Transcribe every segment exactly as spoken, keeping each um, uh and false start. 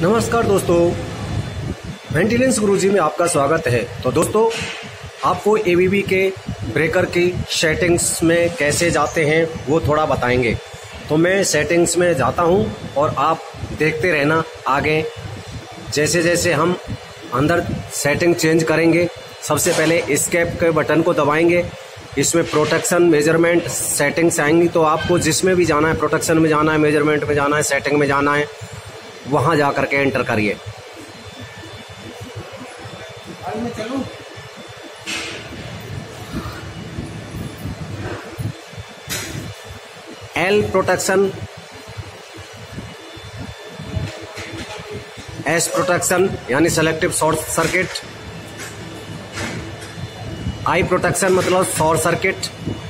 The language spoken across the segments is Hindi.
नमस्कार दोस्तों, मेंटेनेंस गुरुजी में आपका स्वागत है। तो दोस्तों, आपको एबीबी के ब्रेकर की सेटिंग्स में कैसे जाते हैं वो थोड़ा बताएंगे। तो मैं सेटिंग्स में जाता हूं और आप देखते रहना आगे। जैसे जैसे हम अंदर सेटिंग चेंज करेंगे, सबसे पहले एस्केप के बटन को दबाएंगे। इसमें प्रोटेक्शन, मेजरमेंट, सेटिंग्स आएंगी। तो आपको जिसमें भी जाना है, प्रोटेक्शन में जाना है, मेजरमेंट में जाना है, सेटिंग में जाना है, वहां जाकर के एंटर करिए। एल प्रोटेक्शन, एस प्रोटेक्शन यानी selective short circuit, I protection मतलब शॉर्ट सर्किट,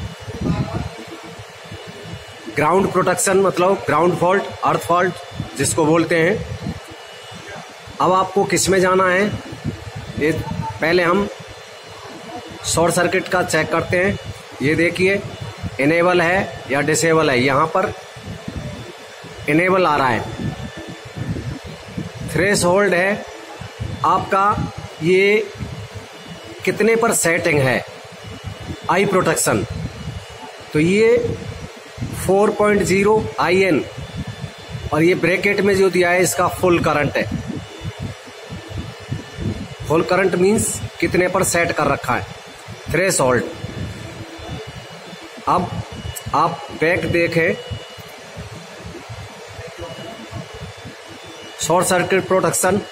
ग्राउंड प्रोटेक्शन मतलब ग्राउंड फॉल्ट, अर्थ फॉल्ट जिसको बोलते हैं। अब आपको किस में जाना है, ये पहले हम शॉर्ट सर्किट का चेक करते हैं। ये देखिए, इनेबल है या डिसेबल है। यहाँ पर इनेबल आ रहा है। थ्रेशोल्ड है आपका, ये कितने पर सेटिंग है आई प्रोटेक्शन, तो ये four point zero I N, और ये ब्रैकेट में जो दिया है इसका फुल करंट है। फुल करंट मींस कितने पर सेट कर रखा है, थ्रेशोल्ड। अब आप बैक देखें, शॉर्ट सर्किट प्रोटेक्शन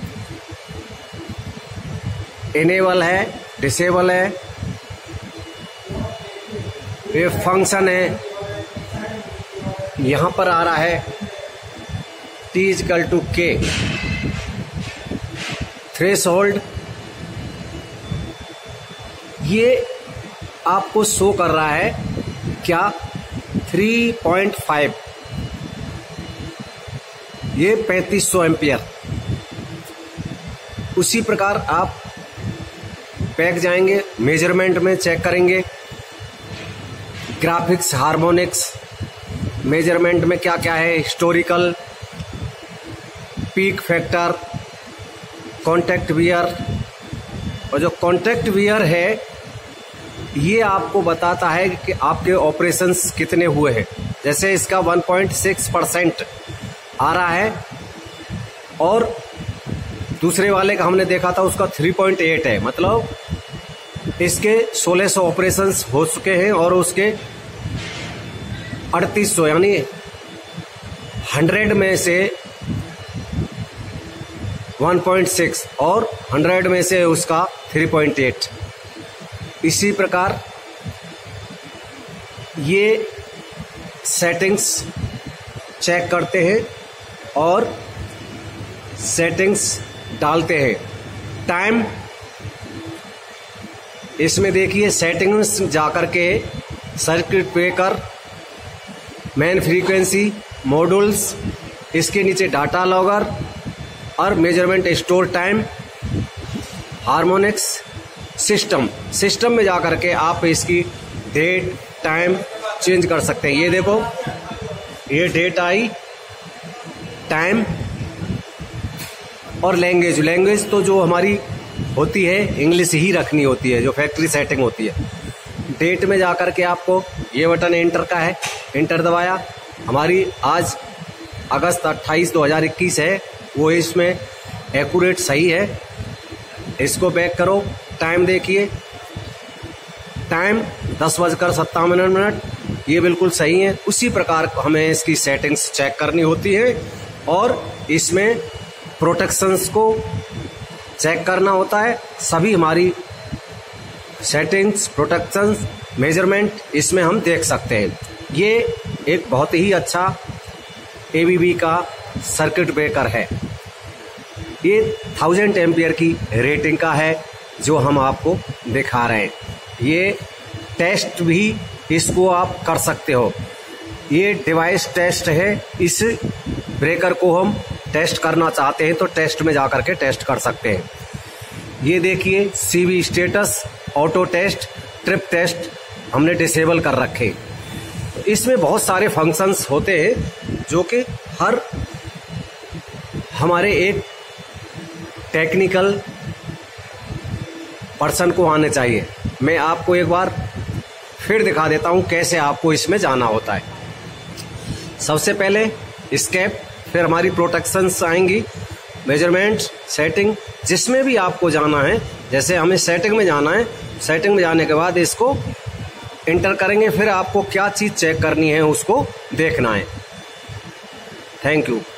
इनेबल है, डिसेबल है, ये फंक्शन है। यहां पर आ रहा है T is equal to K. Threshold ये आपको शो कर रहा है क्या, थ्री पॉइंट फाइव, ये पैंतीस सौ एम्पियर। उसी प्रकार आप बैक जाएंगे, मेजरमेंट में चेक करेंगे, ग्राफिक्स, हार्मोनिक्स, मेजरमेंट में क्या क्या है, historical, peak factor, contact wear. और जो कॉन्टैक्ट वियर है ये आपको बताता है कि आपके ऑपरेशंस कितने हुए हैं। जैसे इसका वन पॉइंट सिक्स परसेंट आ रहा है और दूसरे वाले का हमने देखा था उसका थ्री पॉइंट एट है, मतलब इसके सोलह सौ ऑपरेशंस हो चुके हैं और उसके अड़तीस सौ यानी हंड्रेड में से वन पॉइंट सिक्स और हंड्रेड में से उसका थ्री पॉइंट एट। इसी प्रकार ये सेटिंग्स चेक करते हैं और सेटिंग्स डालते हैं। टाइम, इसमें देखिए सेटिंग्स जाकर के circuit breaker, main frequency, modules, इसके नीचे डाटा लॉगर और measurement store time, harmonics, system. System में जाकर के आप इसकी डेट, टाइम चेंज कर सकते हैं। ये देखो, ये डेट आई, टाइम और लैंग्वेज। लैंग्वेज तो जो हमारी होती है इंग्लिश ही रखनी होती है, जो फैक्ट्री सेटिंग होती है। डेट में जाकर के आपको ये बटन एंटर का है, एंटर दबाया। हमारी आज अगस्त अट्ठाईस दो हजार इक्कीस है, वो इसमें एक्यूरेट सही है। इसको बैक करो, टाइम देखिए, टाइम दस बजकर सत्तावन मिनट, ये बिल्कुल सही है। उसी प्रकार हमें इसकी सेटिंग्स चेक करनी होती है और इसमें प्रोटेक्शंस को चेक करना होता है। सभी हमारी सेटिंग्स, प्रोटेक्शंस, मेजरमेंट इसमें हम देख सकते हैं। ये एक बहुत ही अच्छा एबीबी का सर्किट ब्रेकर है। ये थाउजेंड एम्पियर की रेटिंग का है जो हम आपको दिखा रहे हैं। ये टेस्ट भी इसको आप कर सकते हो। ये डिवाइस टेस्ट है। इस ब्रेकर को हम टेस्ट करना चाहते हैं तो टेस्ट में जाकर के टेस्ट कर सकते हैं। ये देखिए, CV status, auto test, trip test हमने डिसेबल कर रखे। इसमें बहुत सारे फंक्शंस होते हैं जो कि हर हमारे एक टेक्निकल पर्सन को आने चाहिए। मैं आपको एक बार फिर दिखा देता हूं कैसे आपको इसमें जाना होता है। सबसे पहले स्केप, फिर हमारी प्रोटेक्शंस आएंगी, मेजरमेंट, सेटिंग, जिसमें भी आपको जाना है। जैसे हमें सेटिंग में जाना है, सेटिंग में जाने के बाद इसको इंटर करेंगे, फिर आपको क्या चीज़ चेक करनी है उसको देखना है। Thank you.